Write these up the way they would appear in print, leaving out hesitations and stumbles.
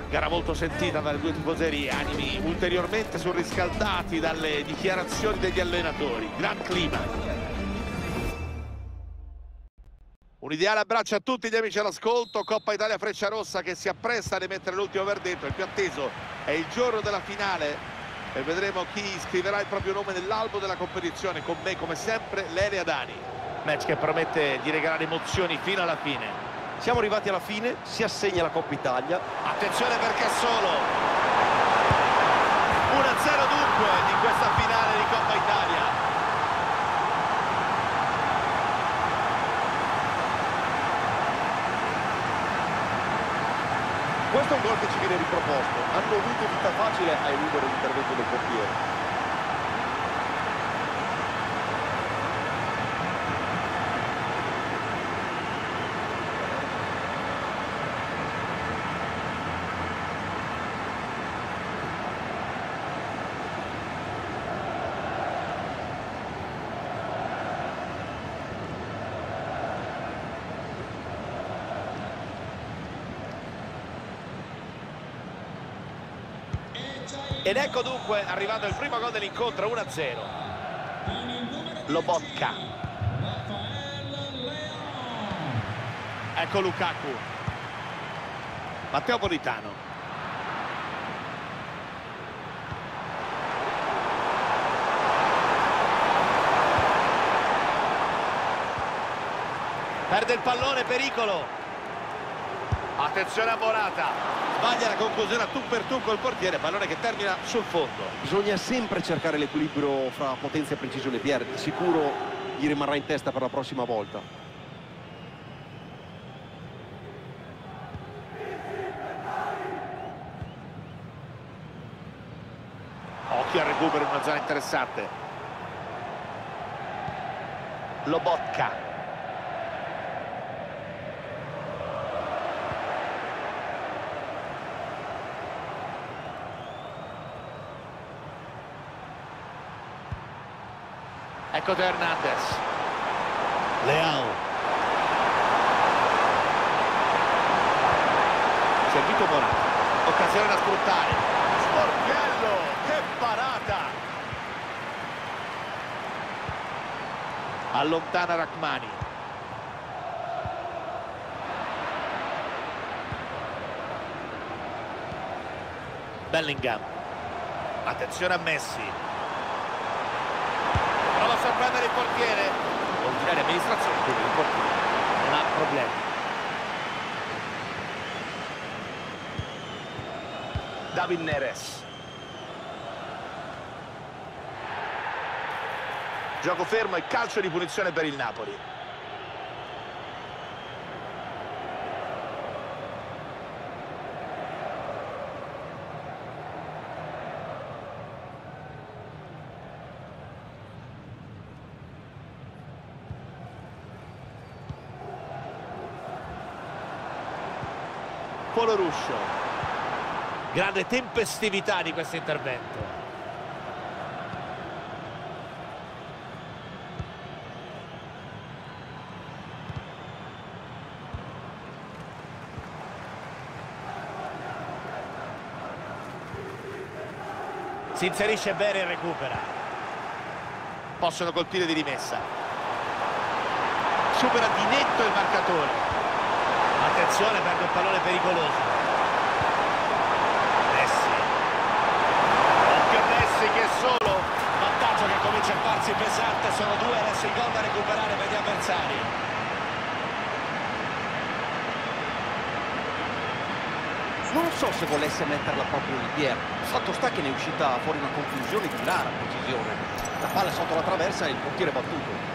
Gara molto sentita dalle due tifoserie, animi ulteriormente surriscaldati dalle dichiarazioni degli allenatori. Gran clima. Un ideale abbraccio a tutti gli amici all'ascolto. Coppa Italia Frecciarossa che si appresta ad emettere l'ultimo verdetto. Il più atteso è il giorno della finale e vedremo chi scriverà il proprio nome nell'albo della competizione. Con me, come sempre, Lele Adani. Match che promette di regalare emozioni fino alla fine. Siamo arrivati alla fine, si assegna la Coppa Italia. Attenzione per Cassolo. 1-0 dunque di questa finale di Coppa Italia. Questo è un gol che ci viene riproposto. Hanno avuto vita facile a eludere l'intervento del portiere. Ed ecco dunque arrivato il primo gol dell'incontro, 1-0. Lobotka. Ecco Lukaku. Matteo Politano. Perde il pallone, pericolo. Attenzione a Morata. Sbaglia la conclusione a tu per tu col portiere, pallone che termina sul fondo. Bisogna sempre cercare l'equilibrio fra potenza e precisione, Pier. Di sicuro gli rimarrà in testa per la prossima volta. Occhio al recupero in una zona interessante. Lobotka. Ecco Teo Hernandez. Leao. Servito Morata. Occasione da sfruttare. Sportiello, che parata! Allontana Rachmani. Bellingham. Attenzione a Messi. Prova a sorprendere il portiere. Ordinaria amministrazione, quindi il portiere non ha problemi. David Neres. Gioco fermo e calcio di punizione per il Napoli. Polo Ruscio. Grande tempestività di questo intervento. Si inserisce bene e recupera. Possono colpire di rimessa. Supera di netto il marcatore. Attenzione, perde un pallone pericoloso. Messi. Occhio a Messi che è solo. Vantaggio che comincia a farsi pesante. Sono due adesso i gol da recuperare per gli avversari. Non so se volesse metterla proprio in Pier. Fatto sta che ne è uscita fuori una confusione di rara precisione. La palla sotto la traversa e il portiere battuto.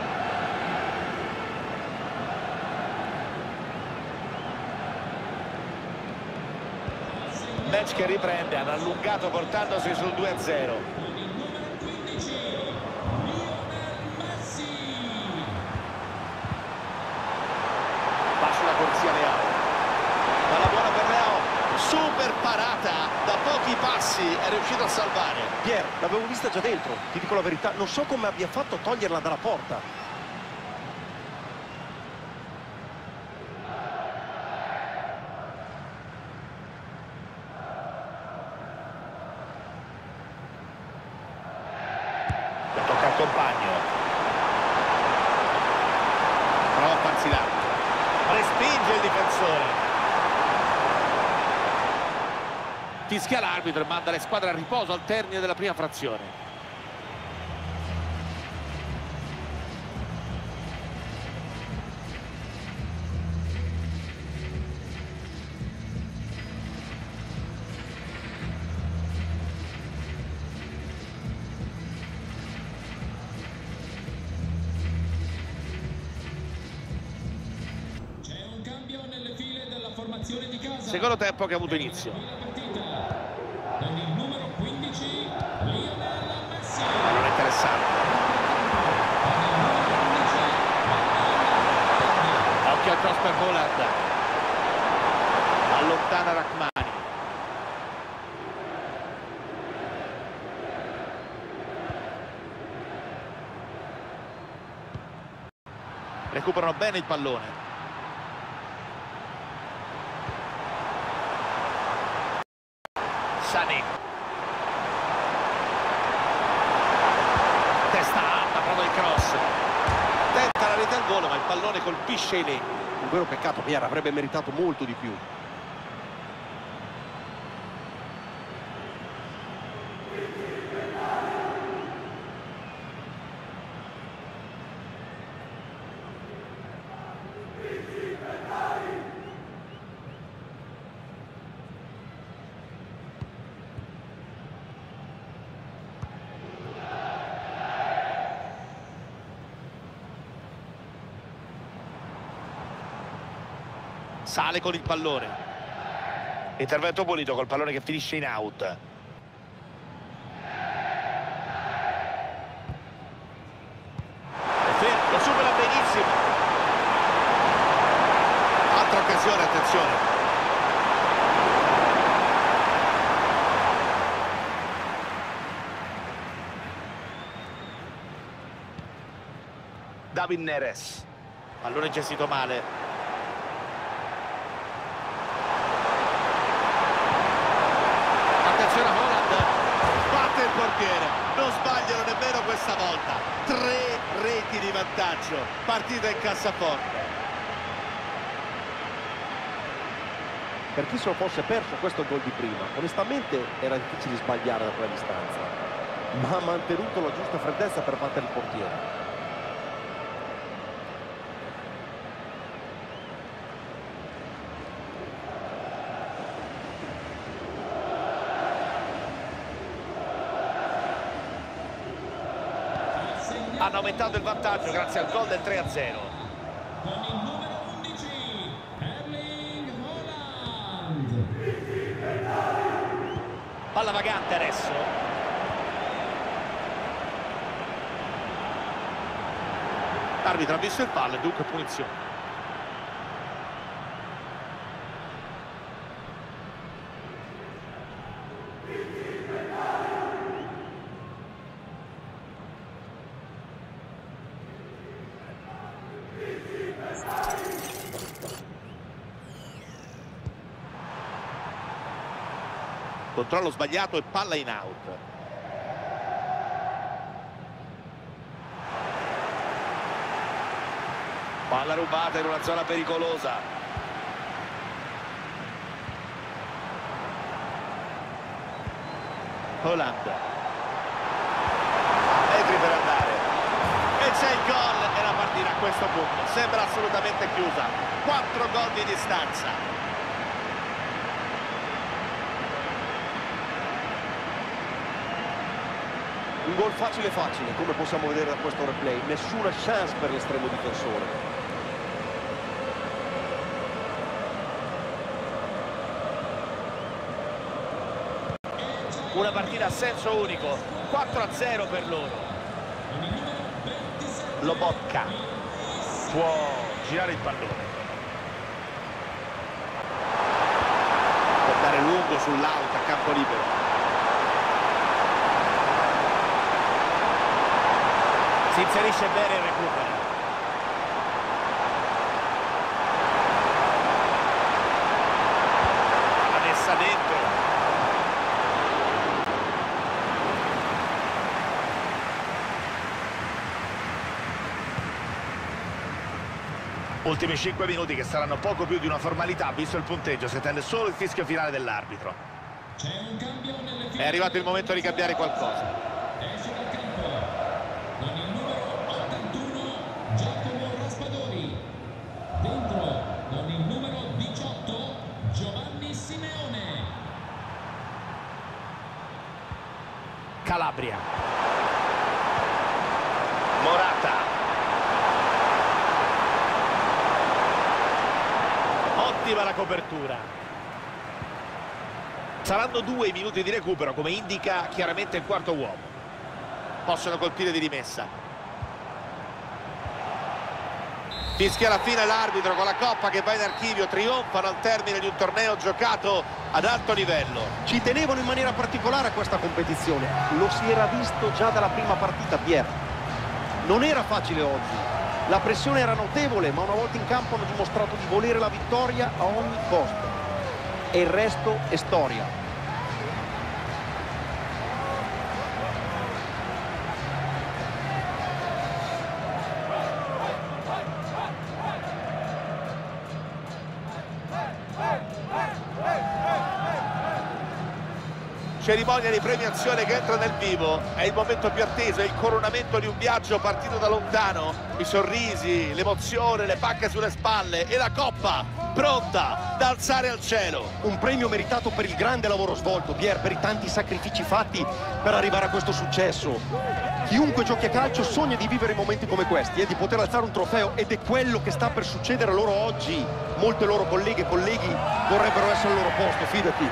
Match che riprende, hanno allungato portandosi sul 2-0. Va sulla corsia Leao. Palla buona per Leao. Super parata, da pochi passi è riuscito a salvare. Pier, l'avevo vista già dentro. Ti dico la verità, non so come abbia fatto a toglierla dalla porta. Fischia l'arbitro e manda le squadre a riposo al termine della prima frazione. Di casa. Secondo tempo che ha avuto inizio. Con il numero 15 Lionel Messi. Allora interessante. Occhio al cross per Haaland. Allontana Rachmani. Recuperano bene il pallone. Sané. Testa alta, prova il cross. Tenta la rete al volo, ma il pallone colpisce i legni. Un vero peccato, Pierre, avrebbe meritato molto di più. Sale con il pallone. Intervento pulito col pallone che finisce in out. Lo supera benissimo. Altra occasione, attenzione. David Neres. Pallone gestito male. Batte il portiere, non sbagliano nemmeno questa volta. 3 reti di vantaggio, partita in cassaforte. Per chi se lo fosse perso questo gol di prima, onestamente era difficile sbagliare da quella distanza, ma ha mantenuto la giusta freddezza per battere il portiere. Hanno aumentato il vantaggio grazie al gol del 3-0. Con il numero 11 Erling Haaland. Palla vagante adesso. L'arbitro ha visto il fallo e dunque punizione. Controllo sbagliato e palla in out. Palla rubata in una zona pericolosa. Haaland. Metri per andare. E c'è il gol e la partita a questo punto sembra assolutamente chiusa. 4 gol di distanza. Un gol facile, come possiamo vedere da questo replay. Nessuna chance per l'estremo difensore. Una partita a senso unico, 4-0 per loro. Lobotka può girare il pallone. Può dare lungo sull'out a campo libero. Si inserisce bene il recupero. La messa dentro. Ultimi 5 minuti che saranno poco più di una formalità, visto il punteggio, si attende solo il fischio finale dell'arbitro. C'è un cambio nelle file. È arrivato il momento di cambiare qualcosa. Esce dal campo con il numero 81 Giacomo Raspadori. Dentro con il numero 18 Giovanni Simeone. Calabria. Morata. Ottima la copertura. Saranno 2 i minuti di recupero, come indica chiaramente il quarto uomo. Possono colpire di rimessa. Fischia la fine l'arbitro con la Coppa che va in archivio. Trionfano al termine di un torneo giocato ad alto livello. Ci tenevano in maniera particolare a questa competizione. Lo si era visto già dalla prima partita, Pier. Non era facile oggi. La pressione era notevole, ma una volta in campo hanno dimostrato di volere la vittoria a ogni costo. E il resto è storia. Cerimonia di premiazione che entra nel vivo. È il momento più atteso, è il coronamento di un viaggio partito da lontano. I sorrisi, l'emozione, le pacche sulle spalle e la Coppa pronta da alzare al cielo. Un premio meritato per il grande lavoro svolto, Pier, per i tanti sacrifici fatti per arrivare a questo successo. Chiunque giochi a calcio sogna di vivere momenti come questi e di poter alzare un trofeo, ed è quello che sta per succedere loro oggi. Molte loro colleghe e colleghi vorrebbero essere al loro posto, fidati.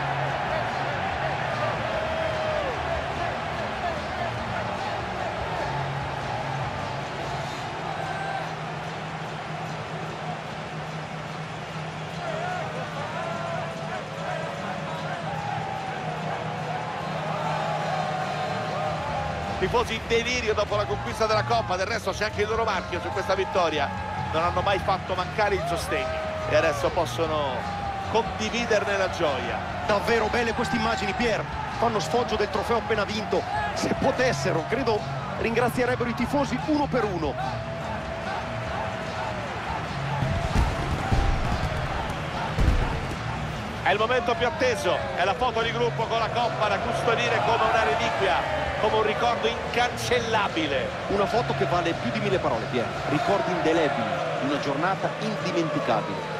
Tifosi in delirio dopo la conquista della Coppa, del resto c'è anche il loro marchio su questa vittoria. Non hanno mai fatto mancare il sostegno e adesso possono condividerne la gioia. Davvero belle queste immagini, Pier. Fanno sfoggio del trofeo appena vinto. Se potessero, credo, ringrazierebbero i tifosi uno per uno. È il momento più atteso, è la foto di gruppo con la Coppa da custodire come una reliquia, come un ricordo incancellabile. Una foto che vale più di 1000 parole, Pier. Ricordi indelebili di una giornata indimenticabile.